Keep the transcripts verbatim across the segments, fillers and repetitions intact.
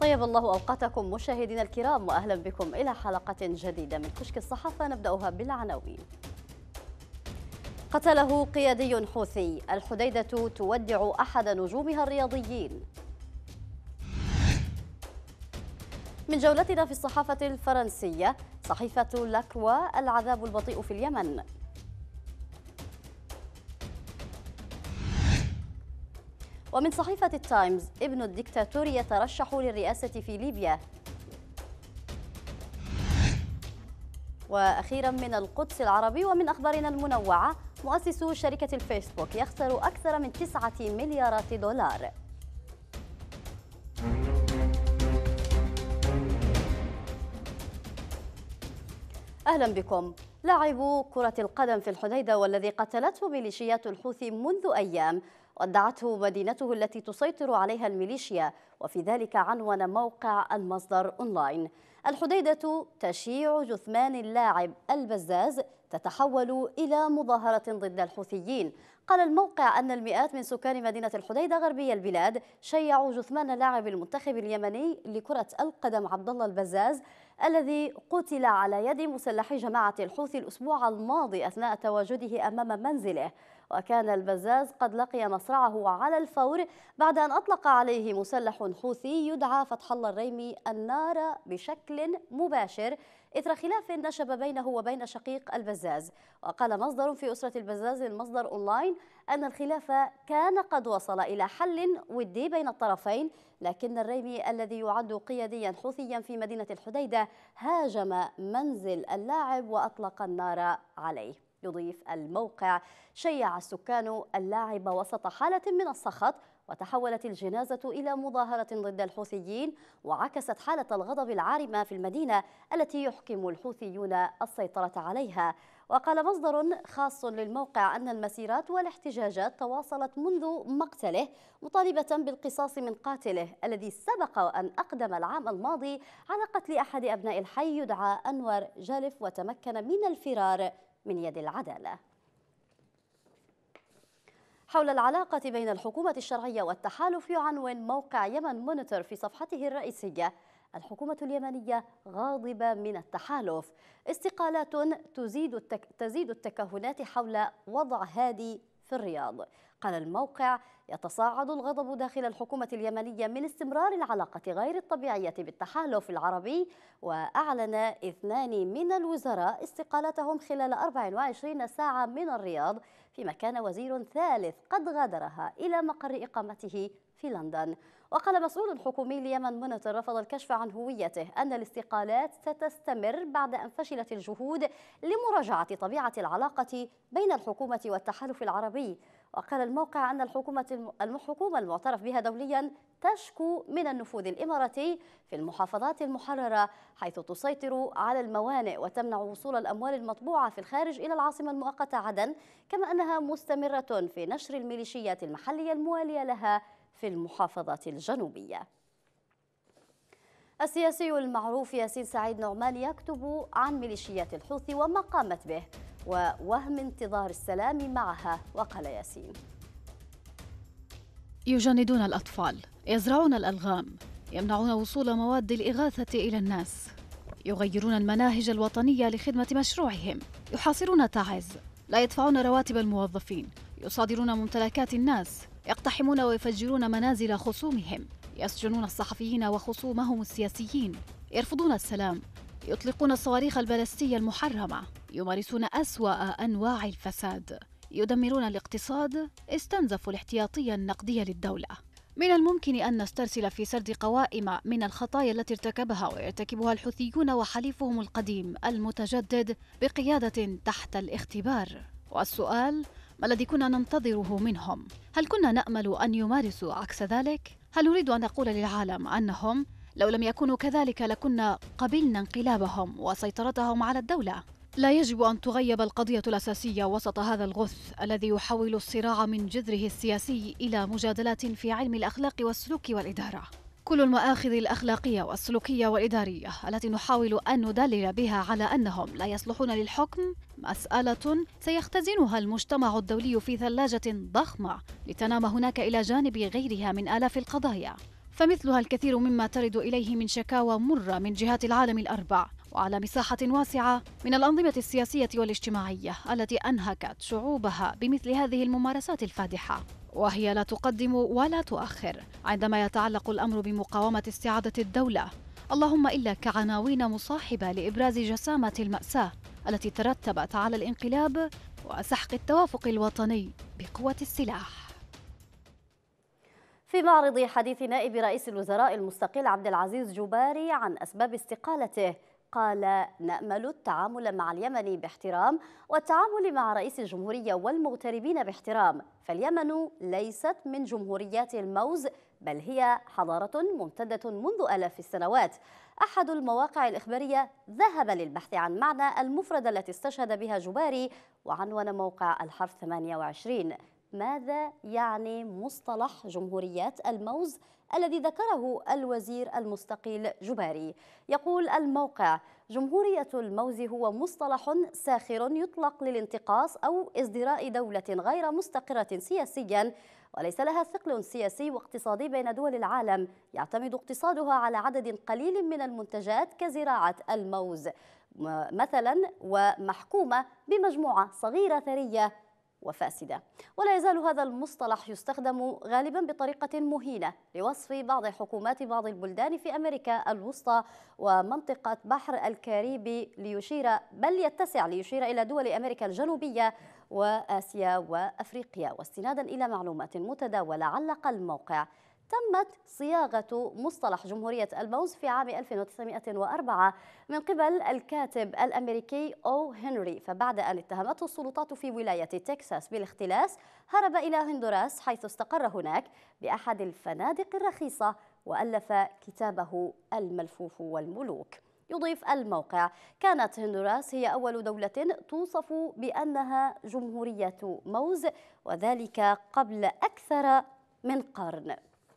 طيب الله أوقاتكم مشاهدينا الكرام، وأهلا بكم إلى حلقة جديدة من كشك الصحافة. نبدأها بالعناوين. قتله قيادي حوثي، الحديدة تودع أحد نجومها الرياضيين. من جولتنا في الصحافة الفرنسية، صحيفة لاكروا، العذاب البطيء في اليمن. ومن صحيفة التايمز، ابن الدكتاتور يترشح للرئاسة في ليبيا. وأخيرا من القدس العربي، ومن أخبارنا المنوعة، مؤسس شركة الفيسبوك يخسر أكثر من تسعة مليارات دولار. أهلا بكم. لاعب كرة القدم في الحديدة والذي قتلته ميليشيات الحوثي منذ أيام ودعته مدينته التي تسيطر عليها الميليشيا، وفي ذلك عنون موقع المصدر أونلاين: الحديدة تشيع جثمان اللاعب البزاز تتحول إلى مظاهرة ضد الحوثيين. قال الموقع أن المئات من سكان مدينة الحديدة غربي البلاد شيعوا جثمان لاعب المنتخب اليمني لكرة القدم عبد الله البزاز الذي قتل على يد مسلحي جماعة الحوثي الأسبوع الماضي أثناء تواجده أمام منزله. وكان البزاز قد لقي مصرعه على الفور بعد أن أطلق عليه مسلح حوثي يدعى فتح الله الريمي النار بشكل مباشر إثر خلاف نشب بينه وبين شقيق البزاز. وقال مصدر في أسرة البزاز للمصدر أونلاين أن الخلاف كان قد وصل إلى حل ودي بين الطرفين، لكن الريمي الذي يعد قياديا حوثيا في مدينة الحديدة هاجم منزل اللاعب وأطلق النار عليه. يضيف الموقع: شيع السكان اللاعب وسط حالة من السخط، وتحولت الجنازة إلى مظاهرة ضد الحوثيين، وعكست حالة الغضب العارمة في المدينة التي يحكم الحوثيون السيطرة عليها. وقال مصدر خاص للموقع أن المسيرات والاحتجاجات تواصلت منذ مقتله، مطالبة بالقصاص من قاتله الذي سبق أن أقدم العام الماضي على قتل أحد أبناء الحي يدعى أنور جالف، وتمكن من الفرار من يد العدالة. حول العلاقة بين الحكومة الشرعية والتحالف، يعنون موقع يمن مونيتور في صفحته الرئيسية: الحكومة اليمنية غاضبة من التحالف، استقالات تزيد التك... تزيد التكهنات حول وضع هادي في الرياض. قال الموقع: يتصاعد الغضب داخل الحكومة اليمنية من استمرار العلاقة غير الطبيعية بالتحالف العربي، وأعلن اثنان من الوزراء استقالتهم خلال أربع وعشرين ساعة من الرياض، فيما كان وزير ثالث قد غادرها إلى مقر إقامته في لندن. وقال مسؤول حكومي ليمن مونيتور رفض الكشف عن هويته أن الاستقالات ستستمر بعد أن فشلت الجهود لمراجعة طبيعة العلاقة بين الحكومة والتحالف العربي. وقال الموقع أن الحكومة الحكومة المعترف بها دوليا تشكو من النفوذ الإماراتي في المحافظات المحررة، حيث تسيطر على الموانئ وتمنع وصول الأموال المطبوعة في الخارج إلى العاصمة المؤقتة عدن، كما أنها مستمرة في نشر الميليشيات المحلية الموالية لها في المحافظات الجنوبية. السياسي المعروف ياسين سعيد نعمان يكتب عن ميليشيات الحوثي وما قامت به ووهم انتظار السلام معها. وقال ياسين: يجندون الأطفال، يزرعون الألغام، يمنعون وصول مواد الإغاثة إلى الناس، يغيرون المناهج الوطنية لخدمة مشروعهم، يحاصرون تعز، لا يدفعون رواتب الموظفين، يصادرون ممتلكات الناس، يقتحمون ويفجرون منازل خصومهم، يسجنون الصحفيين وخصومهم السياسيين، يرفضون السلام، يطلقون الصواريخ البالستية المحرمة، يمارسون أسوأ أنواع الفساد، يدمرون الاقتصاد، استنزفوا الاحتياطية النقدية للدولة. من الممكن أن نسترسل في سرد قوائم من الخطايا التي ارتكبها ويرتكبها الحوثيون وحليفهم القديم المتجدد بقيادة تحت الاختبار. والسؤال: ما الذي كنا ننتظره منهم؟ هل كنا نأمل أن يمارسوا عكس ذلك؟ هل نريد أن نقول للعالم أنهم لو لم يكونوا كذلك لكنا قبلنا انقلابهم وسيطرتهم على الدولة؟ لا يجب أن تغيب القضية الأساسية وسط هذا الغث الذي يحول الصراع من جذره السياسي إلى مجادلات في علم الأخلاق والسلوك والإدارة. كل المآخذ الأخلاقية والسلوكية والإدارية التي نحاول أن ندلل بها على أنهم لا يصلحون للحكم مسألة سيختزنها المجتمع الدولي في ثلاجة ضخمة لتنام هناك إلى جانب غيرها من آلاف القضايا. فمثلها الكثير مما ترد إليه من شكاوى مرة من جهات العالم الأربع، وعلى مساحة واسعة من الأنظمة السياسية والاجتماعية التي أنهكت شعوبها بمثل هذه الممارسات الفادحة، وهي لا تقدم ولا تؤخر عندما يتعلق الأمر بمقاومة استعادة الدولة، اللهم إلا كعناوين مصاحبة لإبراز جسامة المأساة التي ترتبت على الانقلاب وسحق التوافق الوطني بقوة السلاح. في معرض حديث نائب رئيس الوزراء المستقل عبد العزيز جباري عن أسباب استقالته، قال: نأمل التعامل مع اليمن باحترام والتعامل مع رئيس الجمهورية والمغتربين باحترام، فاليمن ليست من جمهوريات الموز، بل هي حضارة ممتدة منذ آلاف السنوات. أحد المواقع الإخبارية ذهب للبحث عن معنى المفردة التي استشهد بها جباري، وعنون موقع الحرف ثمانية وعشرين: ماذا يعني مصطلح جمهوريات الموز الذي ذكره الوزير المستقيل جباري؟ يقول الموقع: جمهورية الموز هو مصطلح ساخر يطلق للانتقاص أو ازدراء دولة غير مستقرة سياسيا وليس لها ثقل سياسي واقتصادي بين دول العالم، يعتمد اقتصادها على عدد قليل من المنتجات كزراعة الموز مثلا، ومحكومة بمجموعة صغيرة ثرية وفاسدة. ولا يزال هذا المصطلح يستخدم غالبا بطريقة مهينة لوصف بعض حكومات بعض البلدان في أمريكا الوسطى ومنطقة بحر الكاريبي ليشير بل يتسع ليشير إلى دول أمريكا الجنوبية وآسيا وأفريقيا. واستنادا إلى معلومات متداولة، علق الموقع: تمت صياغة مصطلح جمهورية الموز في عام ألف وتسعمائة وأربعة من قبل الكاتب الأمريكي أو هنري، فبعد أن اتهمته السلطات في ولاية تكساس بالاختلاس هرب إلى هندوراس حيث استقر هناك بأحد الفنادق الرخيصة وألف كتابه الملفوف والملوك. يضيف الموقع: كانت هندوراس هي أول دولة توصف بأنها جمهورية موز، وذلك قبل أكثر من قرن.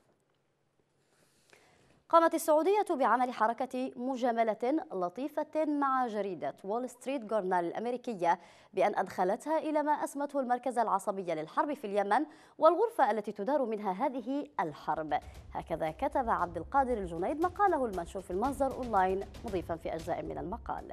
قامت السعودية بعمل حركة مجاملة لطيفة مع جريدة وول ستريت جورنال الأمريكية بأن أدخلتها إلى ما أسمته المركز العصبي للحرب في اليمن والغرفة التي تدار منها هذه الحرب. هكذا كتب عبد القادر الجنيد مقاله المنشور في المنظر أونلاين، مضيفا في أجزاء من المقال: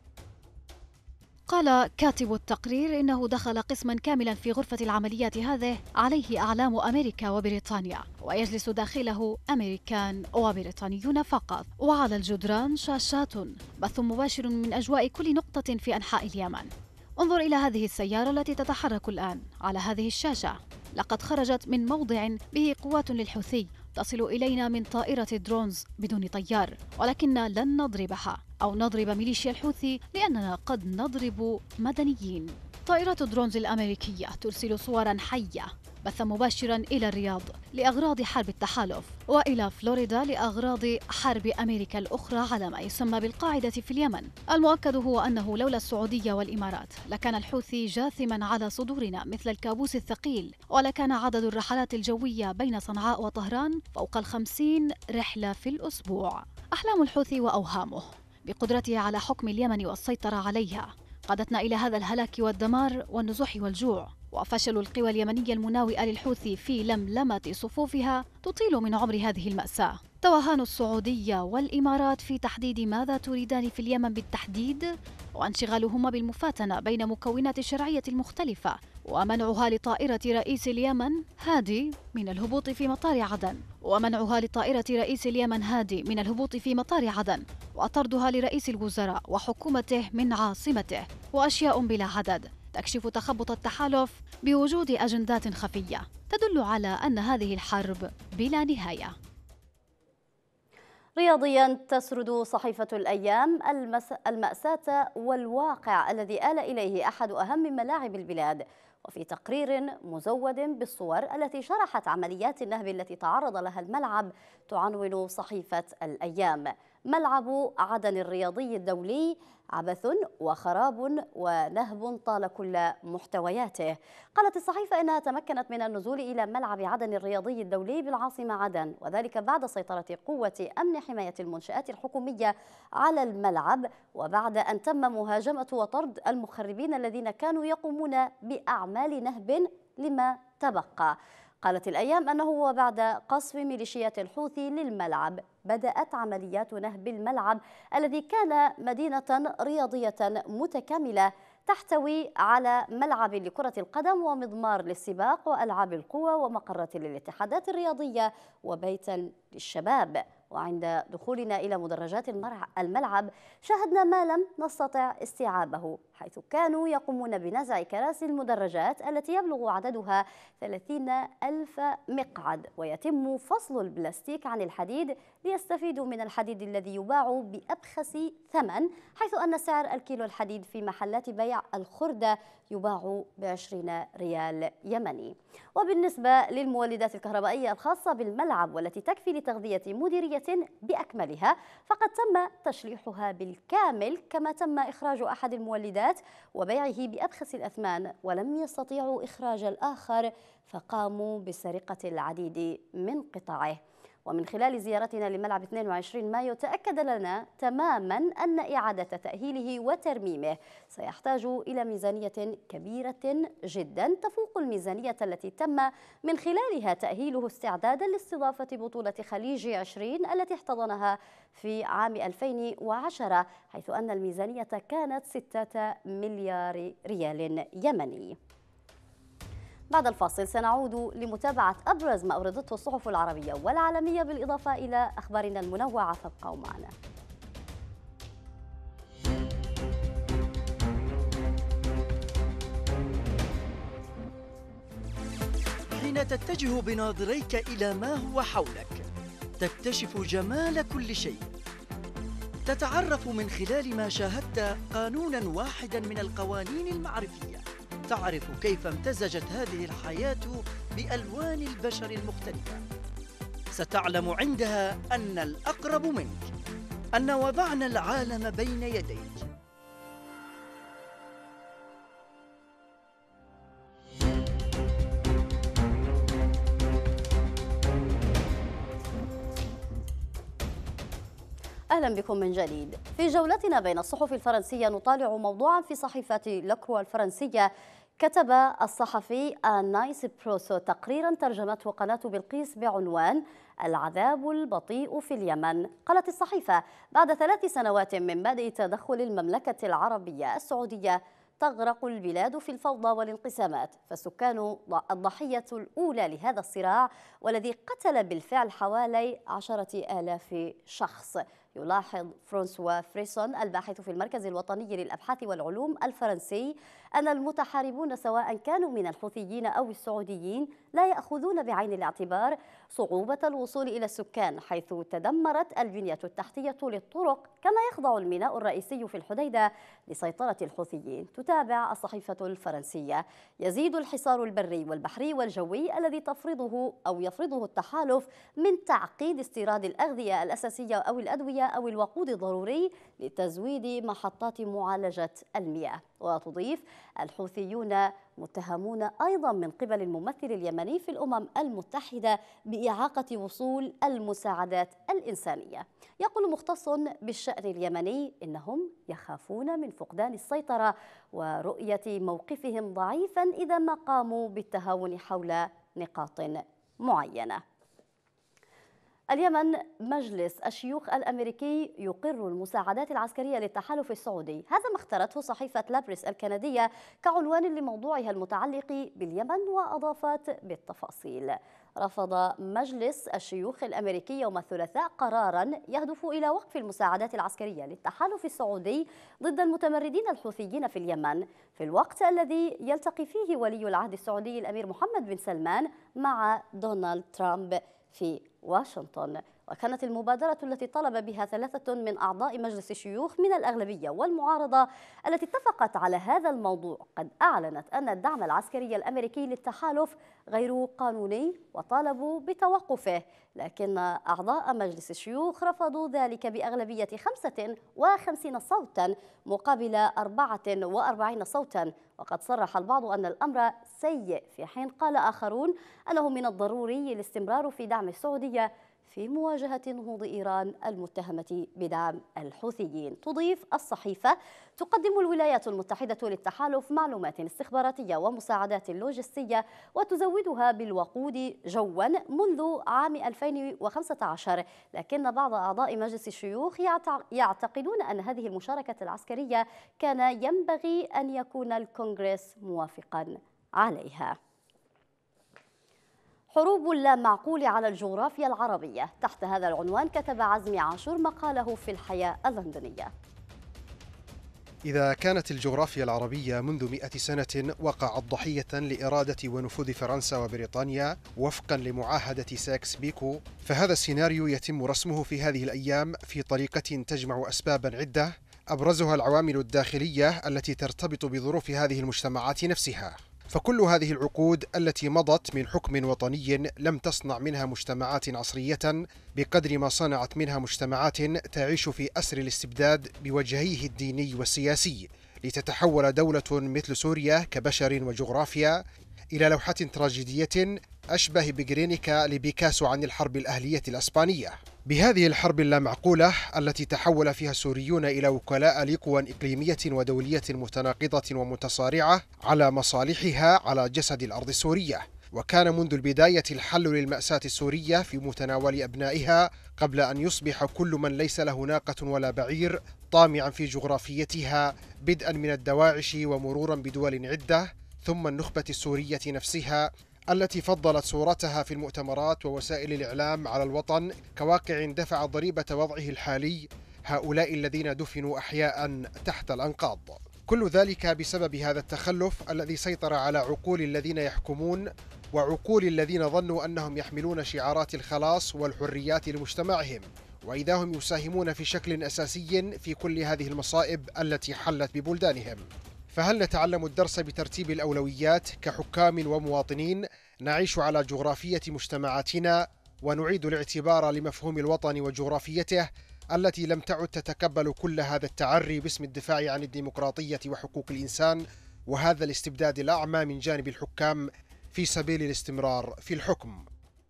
قال كاتب التقرير إنه دخل قسما كاملا في غرفة العمليات هذه عليه أعلام أمريكا وبريطانيا، ويجلس داخله أمريكان وبريطانيون فقط، وعلى الجدران شاشات بث مباشر من أجواء كل نقطة في أنحاء اليمن. انظر إلى هذه السيارة التي تتحرك الآن على هذه الشاشة، لقد خرجت من موضع به قوات للحوثي تصل إلينا من طائرة درونز بدون طيار، ولكننا لن نضربها أو نضرب ميليشيا الحوثي لأننا قد نضرب مدنيين. طائرات درونز الأمريكية ترسل صورا حية بث مباشرا إلى الرياض لأغراض حرب التحالف، وإلى فلوريدا لأغراض حرب أمريكا الأخرى على ما يسمى بالقاعدة في اليمن. المؤكد هو أنه لولا السعودية والإمارات لكان الحوثي جاثما على صدورنا مثل الكابوس الثقيل، ولكان عدد الرحلات الجوية بين صنعاء وطهران فوق الخمسين رحلة في الأسبوع. أحلام الحوثي وأوهامه بقدرته على حكم اليمن والسيطرة عليها قادتنا إلى هذا الهلاك والدمار والنزوح والجوع، وفشل القوى اليمنية المناوئة للحوثي في لملمة صفوفها تطيل من عمر هذه المأساة. توهان السعودية والإمارات في تحديد ماذا تريدان في اليمن بالتحديد، وانشغالهما بالمفاتنة بين مكونات الشرعية المختلفة، ومنعها لطائرة رئيس اليمن هادي من الهبوط في مطار عدن ومنعها لطائرة رئيس اليمن هادي من الهبوط في مطار عدن وطردها لرئيس الوزراء وحكومته من عاصمته، وأشياء بلا عدد تكشف تخبط التحالف بوجود أجندات خفية تدل على أن هذه الحرب بلا نهاية. رياضيا، تسرد صحيفة الأيام المس... المأساة والواقع الذي آل إليه أحد أهم ملاعب البلاد، وفي تقرير مزود بالصور التي شرحت عمليات النهب التي تعرض لها الملعب تعنون صحيفة الأيام: ملعب عدن الرياضي الدولي عبث وخراب ونهب طال كل محتوياته. قالت الصحيفة إنها تمكنت من النزول إلى ملعب عدن الرياضي الدولي بالعاصمة عدن، وذلك بعد سيطرة قوة أمن حماية المنشآت الحكومية على الملعب، وبعد أن تم مهاجمة وطرد المخربين الذين كانوا يقومون بأعمال نهب لما تبقى. قالت الأيام أنه وبعد قصف ميليشيات الحوثي للملعب بدأت عمليات نهب الملعب الذي كان مدينة رياضية متكاملة تحتوي على ملعب لكرة القدم ومضمار للسباق وألعاب القوى ومقرة للاتحادات الرياضية وبيتا للشباب. وعند دخولنا إلى مدرجات الملعب شاهدنا ما لم نستطع استيعابه، حيث كانوا يقومون بنزع كراسي المدرجات التي يبلغ عددها ثلاثين ألف مقعد، ويتم فصل البلاستيك عن الحديد ليستفيدوا من الحديد الذي يباع بأبخس ثمن، حيث أن سعر الكيلو الحديد في محلات بيع الخردة يباع بعشرين ريال يمني. وبالنسبة للمولدات الكهربائية الخاصة بالملعب والتي تكفي لتغذية مديرية بأكملها، فقد تم تشليحها بالكامل، كما تم إخراج أحد المولدات وبيعه بأبخس الأثمان، ولم يستطيعوا إخراج الآخر فقاموا بسرقة العديد من قطعه. ومن خلال زيارتنا لملعب اثنين وعشرين مايو تأكد لنا تماما أن إعادة تأهيله وترميمه سيحتاج إلى ميزانية كبيرة جدا تفوق الميزانية التي تم من خلالها تأهيله استعدادا لاستضافة بطولة خليج عشرين التي احتضنها في عام ألفين وعشرة، حيث أن الميزانية كانت ستة مليار ريال يمني. بعد الفاصل سنعود لمتابعة أبرز ما أوردته الصحف العربية والعالمية بالإضافة إلى أخبارنا المنوعة، فابقوا معنا. حين تتجه بناظريك إلى ما هو حولك تكتشف جمال كل شيء، تتعرف من خلال ما شاهدت قانونا واحدا من القوانين المعرفية، تعرف كيف امتزجت هذه الحياة بألوان البشر المختلفة. ستعلم عندها أن الأقرب منك، أن وضعنا العالم بين يديك. أهلا بكم من جديد. في جولتنا بين الصحف الفرنسية نطالع موضوعا في صحيفة لوكروا الفرنسية. كتب الصحفي نايس بروسو تقريرا ترجمته قناة بلقيس بعنوان العذاب البطيء في اليمن. قالت الصحيفة: بعد ثلاث سنوات من بدء تدخل المملكة العربية السعودية تغرق البلاد في الفوضى والانقسامات، فالسكان الضحية الأولى لهذا الصراع والذي قتل بالفعل حوالي عشرة آلاف شخص. يلاحظ فرانسوا فريسون الباحث في المركز الوطني للأبحاث والعلوم الفرنسي أن المتحاربون سواء كانوا من الحوثيين أو السعوديين لا يأخذون بعين الاعتبار صعوبة الوصول إلى السكان، حيث تدمرت البنية التحتية للطرق، كما يخضع الميناء الرئيسي في الحديدة لسيطرة الحوثيين. تتابع الصحيفة الفرنسية: يزيد الحصار البري والبحري والجوي الذي تفرضه أو يفرضه التحالف من تعقيد استيراد الأغذية الأساسية أو الأدوية أو الوقود الضروري لتزويد محطات معالجة المياه. وتضيف: الحوثيون متهمون أيضا من قبل الممثل اليمني في الأمم المتحدة بإعاقة وصول المساعدات الإنسانية. يقول مختص بالشأن اليمني إنهم يخافون من فقدان السيطرة ورؤية موقفهم ضعيفا إذا ما قاموا بالتهاون حول نقاط معينة. اليمن: مجلس الشيوخ الأمريكي يقر المساعدات العسكرية للتحالف السعودي. هذا ما اختارته صحيفة لابريس الكندية كعنوان لموضوعها المتعلق باليمن، وأضافت بالتفاصيل: رفض مجلس الشيوخ الأمريكي يوم الثلاثاء قراراً يهدف إلى وقف المساعدات العسكرية للتحالف السعودي ضد المتمردين الحوثيين في اليمن، في الوقت الذي يلتقي فيه ولي العهد السعودي الأمير محمد بن سلمان مع دونالد ترامب في واشنطن. وكانت المبادرة التي طلب بها ثلاثة من أعضاء مجلس الشيوخ من الأغلبية والمعارضة التي اتفقت على هذا الموضوع قد أعلنت أن الدعم العسكري الأمريكي للتحالف غير قانوني وطالبوا بتوقفه، لكن أعضاء مجلس الشيوخ رفضوا ذلك بأغلبية خمسة وخمسين صوتا مقابل أربعة وأربعين صوتا. وقد صرح البعض أن الأمر سيء، في حين قال آخرون أنه من الضروري الاستمرار في دعم السعودية في مواجهة نهوض إيران المتهمة بدعم الحوثيين. تضيف الصحيفة: تقدم الولايات المتحدة للتحالف معلومات استخباراتية ومساعدات لوجستية وتزودها بالوقود جوا منذ عام ألفين وخمسة عشر، لكن بعض أعضاء مجلس الشيوخ يعتقدون أن هذه المشاركة العسكرية كان ينبغي أن يكون الكونغرس موافقا عليها. حروب لا معقول على الجغرافيا العربية. تحت هذا العنوان كتب عزمي عاشور مقاله في الحياة اللندنية. إذا كانت الجغرافيا العربية منذ مئة سنة وقعت ضحية لإرادة ونفوذ فرنسا وبريطانيا وفقا لمعاهدة سايكس بيكو، فهذا السيناريو يتم رسمه في هذه الأيام في طريقة تجمع أسبابا عدة، أبرزها العوامل الداخلية التي ترتبط بظروف هذه المجتمعات نفسها. فكل هذه العقود التي مضت من حكم وطني لم تصنع منها مجتمعات عصرية بقدر ما صنعت منها مجتمعات تعيش في أسر الاستبداد بوجهيه الديني والسياسي، لتتحول دولة مثل سوريا كبشر وجغرافيا إلى لوحة تراجيدية أشبه بجرينيكا لبيكاسو عن الحرب الأهلية الأسبانية. بهذه الحرب اللامعقولة التي تحول فيها السوريون إلى وكلاء لقوى إقليمية ودولية متناقضة ومتصارعة على مصالحها على جسد الأرض السورية، وكان منذ البداية الحل للمأساة السورية في متناول أبنائها قبل أن يصبح كل من ليس له ناقة ولا بعير طامعا في جغرافيتها، بدءا من الدواعش ومرورا بدول عدة، ثم النخبة السورية نفسها التي فضلت صورتها في المؤتمرات ووسائل الإعلام على الوطن كواقع دفع ضريبة وضعه الحالي، هؤلاء الذين دفنوا أحياء تحت الأنقاض. كل ذلك بسبب هذا التخلف الذي سيطر على عقول الذين يحكمون وعقول الذين ظنوا أنهم يحملون شعارات الخلاص والحريات لمجتمعهم، وإذا هم يساهمون في شكل أساسي في كل هذه المصائب التي حلت ببلدانهم. فهل نتعلم الدرس بترتيب الأولويات كحكام ومواطنين نعيش على جغرافية مجتمعاتنا ونعيد الاعتبار لمفهوم الوطن وجغرافيته التي لم تعد تتقبل كل هذا التعري باسم الدفاع عن الديمقراطية وحقوق الإنسان وهذا الاستبداد الأعمى من جانب الحكام في سبيل الاستمرار في الحكم؟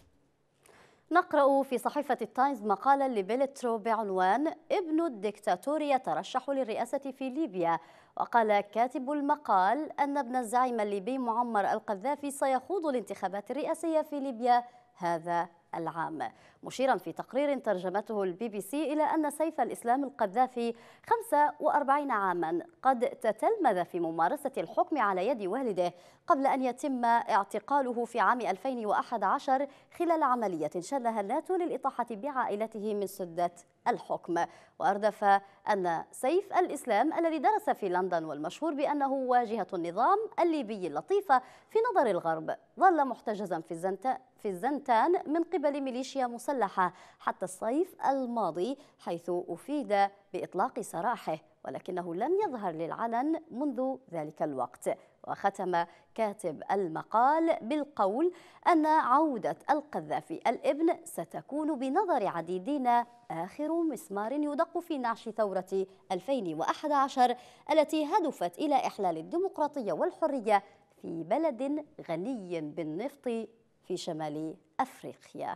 نقرأ في صحيفة التايمز مقالا لبيلترو بعنوان ابن الدكتاتور يترشح للرئاسة في ليبيا. وقال كاتب المقال أن ابن الزعيم الليبي معمر القذافي سيخوض الانتخابات الرئاسية في ليبيا هذا العام، مشيرا في تقرير ترجمته البي بي سي إلى أن سيف الإسلام القذافي خمسة وأربعين عاما قد تتلمذ في ممارسة الحكم على يد والده قبل أن يتم اعتقاله في عام ألفين وأحد عشر خلال عملية شنها الناتو للإطاحة بعائلته من سدة الحكم. وأردف أن سيف الإسلام الذي درس في لندن والمشهور بأنه واجهة النظام الليبي اللطيفة في نظر الغرب ظل محتجزا في الزنتان في الزنتان من قبل ميليشيا مسلحة حتى الصيف الماضي، حيث أفيد بإطلاق سراحه، ولكنه لم يظهر للعلن منذ ذلك الوقت. وختم كاتب المقال بالقول أن عودة القذافي الابن ستكون بنظر عديدين آخر مسمار يدق في نعش ثورة ألفين وأحد عشر التي هدفت إلى إحلال الديمقراطية والحرية في بلد غني بالنفط في شمال أفريقيا.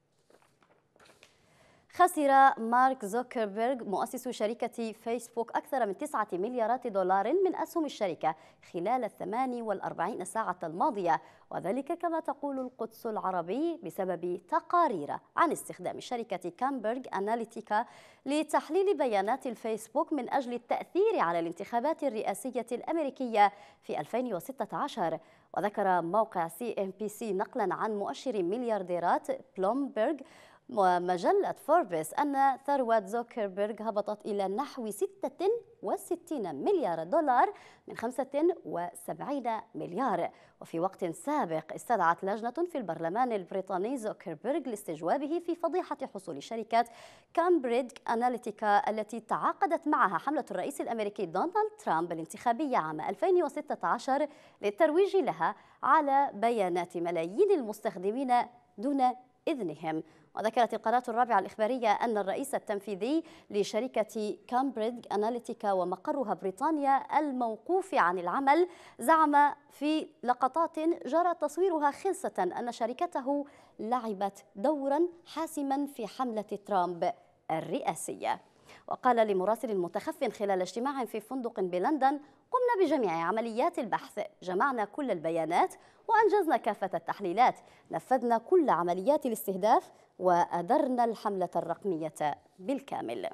خسر مارك زوكربيرغ مؤسس شركة فيسبوك أكثر من تسعة مليارات دولار من أسهم الشركة خلال الثمان والأربعين ساعة الماضية، وذلك كما تقول القدس العربي بسبب تقارير عن استخدام شركة كامبرغ أناليتيكا لتحليل بيانات الفيسبوك من أجل التأثير على الانتخابات الرئاسية الأمريكية في ألفين وستة عشر. وذكر موقع سي إن بي سي نقلا عن مؤشر مليارديرات بلومبرغ ومجلة فوربس أن ثروة زوكربيرغ هبطت إلى نحو ستة وستين مليار دولار من خمسة وسبعين مليار. وفي وقت سابق استدعت لجنة في البرلمان البريطاني زوكربيرغ لاستجوابه في فضيحة حصول شركة كامبريدج أناليتيكا التي تعاقدت معها حملة الرئيس الأمريكي دونالد ترامب الانتخابية عام ألفين وستة عشر للترويج لها على بيانات ملايين المستخدمين دون إذنهم. وذكرت القناة الرابعة الإخبارية أن الرئيس التنفيذي لشركة كامبريدج أناليتيكا ومقرها بريطانيا الموقوف عن العمل زعم في لقطات جرى تصويرها خلصة أن شركته لعبت دورا حاسما في حملة ترامب الرئاسية. وقال لمراسل متخف خلال اجتماع في فندق بلندن: قمنا بجميع عمليات البحث، جمعنا كل البيانات وأنجزنا كافة التحليلات، نفذنا كل عمليات الاستهداف وأدرنا الحملة الرقمية بالكامل.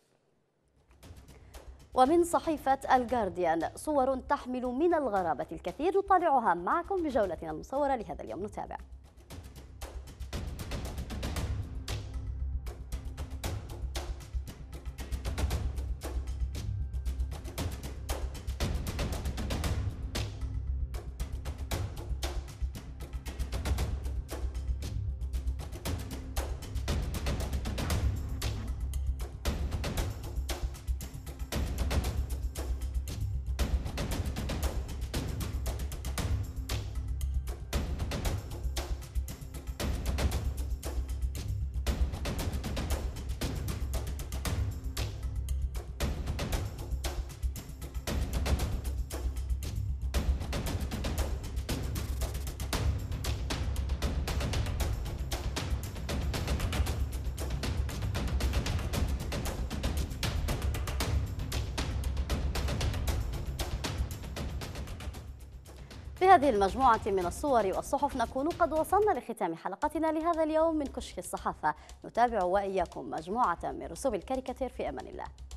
ومن صحيفة الجارديان صور تحمل من الغرابة الكثير نطالعها معكم بجولتنا المصورة لهذا اليوم. نتابع. بهذه المجموعة من الصور والصحف نكون قد وصلنا لختام حلقتنا لهذا اليوم من كشك الصحافة. نتابع وإياكم مجموعة من رسوم الكاريكاتير في أمان الله.